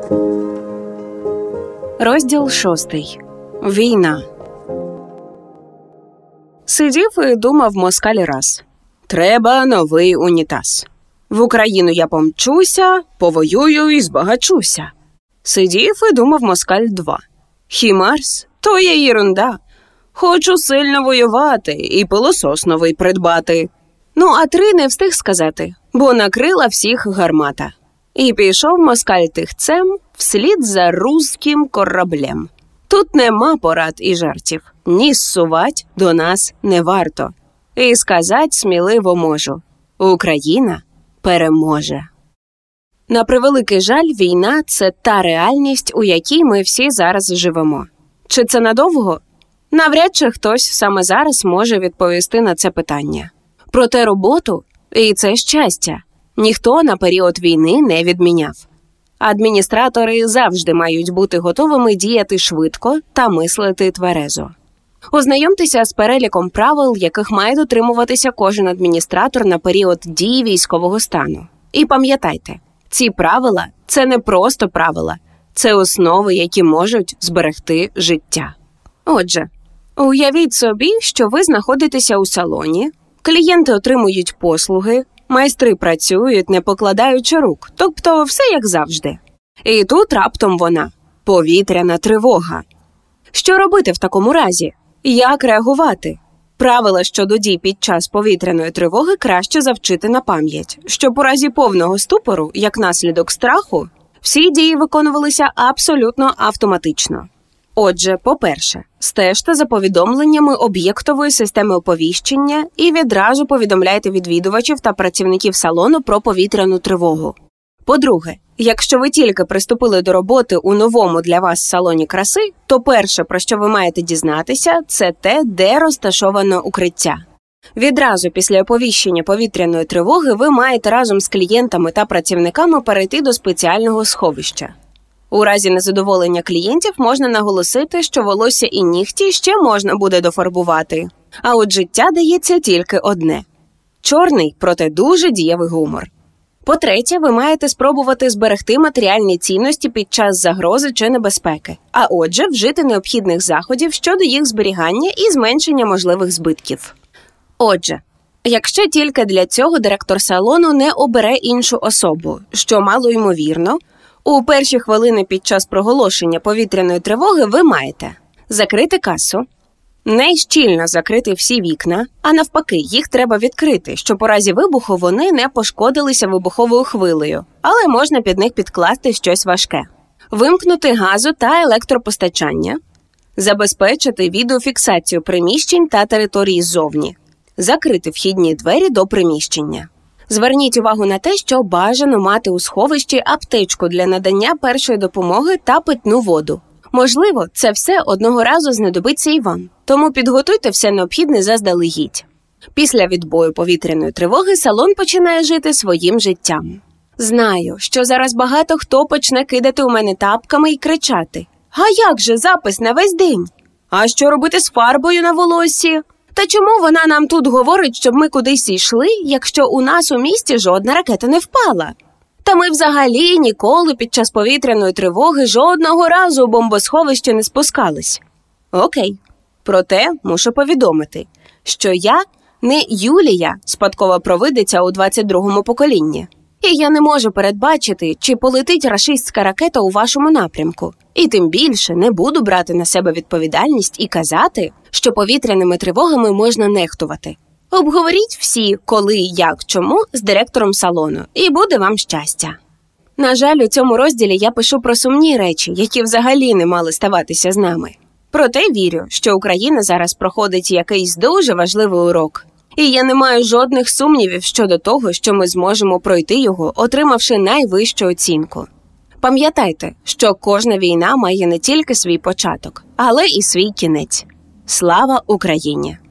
Розділ 6. Війна. Сидів і думав москаль раз. Треба новий унітаз. В Україну я помчуся, повоюю і збагачуся. Сидів і думав москаль 2. Хімарс? То є єрунда. Хочу сильно воювати і пилосос новий придбати. Ну, а 3 не встиг сказати, бо накрила всіх гармата. І пішов москаль тихцем вслід за руським кораблем. Тут нема порад і жартів. Ніс сувать до нас не варто. І сказать сміливо можу. Україна переможе. На превеликий жаль, війна – це та реальність, у якій ми всі зараз живемо. Чи це надовго? Навряд чи хтось саме зараз може відповісти на це питання. Проте роботу, і це щастя, ніхто на період війни не відміняв. Адміністратори завжди мають бути готовими діяти швидко та мислити тверезо. Ознайомтеся з переліком правил, яких має дотримуватися кожен адміністратор на період дії військового стану. І пам'ятайте, ці правила – це не просто правила, це основи, які можуть зберегти життя. Отже, уявіть собі, що ви знаходитеся у салоні, клієнти отримують послуги, майстри працюють, не покладаючи рук, тобто все як завжди. І тут раптом вона – повітряна тривога. Що робити в такому разі? Як реагувати? Правила щодо дій під час повітряної тривоги краще завчити на пам'ять, щоб у разі повного ступору, як наслідок страху, всі дії виконувалися абсолютно автоматично. Отже, по-перше, стежте за повідомленнями об'єктової системи оповіщення і відразу повідомляйте відвідувачів та працівників салону про повітряну тривогу. По-друге, якщо ви тільки приступили до роботи у новому для вас салоні краси, то перше, про що ви маєте дізнатися, це те, де розташовано укриття. Відразу після оповіщення повітряної тривоги ви маєте разом з клієнтами та працівниками перейти до спеціального сховища. У разі незадоволення клієнтів можна наголосити, що волосся і нігті ще можна буде дофарбувати. А от життя дається тільки одне – чорний, проте дуже дієвий гумор. По-третє, ви маєте спробувати зберегти матеріальні цінності під час загрози чи небезпеки, а отже, вжити необхідних заходів щодо їх зберігання і зменшення можливих збитків. Отже, якщо тільки для цього директор салону не обере іншу особу, що мало ймовірно, у перші хвилини під час проголошення повітряної тривоги ви маєте закрити касу, не щільно закрити всі вікна, а навпаки, їх треба відкрити, щоб у разі вибуху вони не пошкодилися вибуховою хвилею, але можна під них підкласти щось важке. Вимкнути газу та електропостачання, забезпечити відеофіксацію приміщень та території ззовні, закрити вхідні двері до приміщення. Зверніть увагу на те, що бажано мати у сховищі аптечку для надання першої допомоги та питну воду. Можливо, це все одного разу знадобиться і вам, тому підготуйте все необхідне заздалегідь. Після відбою повітряної тривоги салон починає жити своїм життям. Знаю, що зараз багато хто почне кидати у мене тапками і кричати: «А як же запис на весь день? А що робити з фарбою на волоссі? Та чому вона нам тут говорить, щоб ми кудись йшли, якщо у нас у місті жодна ракета не впала? Та ми взагалі ніколи під час повітряної тривоги жодного разу у бомбосховище не спускались». Окей. Проте мушу повідомити, що я не Юлія, спадкова провидиця у 22-му поколінні. І я не можу передбачити, чи полетить рашистська ракета у вашому напрямку. І тим більше не буду брати на себе відповідальність і казати, що повітряними тривогами можна нехтувати. Обговоріть всі, коли, як, чому з директором салону, і буде вам щастя. На жаль, у цьому розділі я пишу про сумні речі, які взагалі не мали ставатися з нами. Проте вірю, що Україна зараз проходить якийсь дуже важливий урок. І я не маю жодних сумнівів щодо того, що ми зможемо пройти його, отримавши найвищу оцінку. Пам'ятайте, що кожна війна має не тільки свій початок, але і свій кінець. Слава Україні!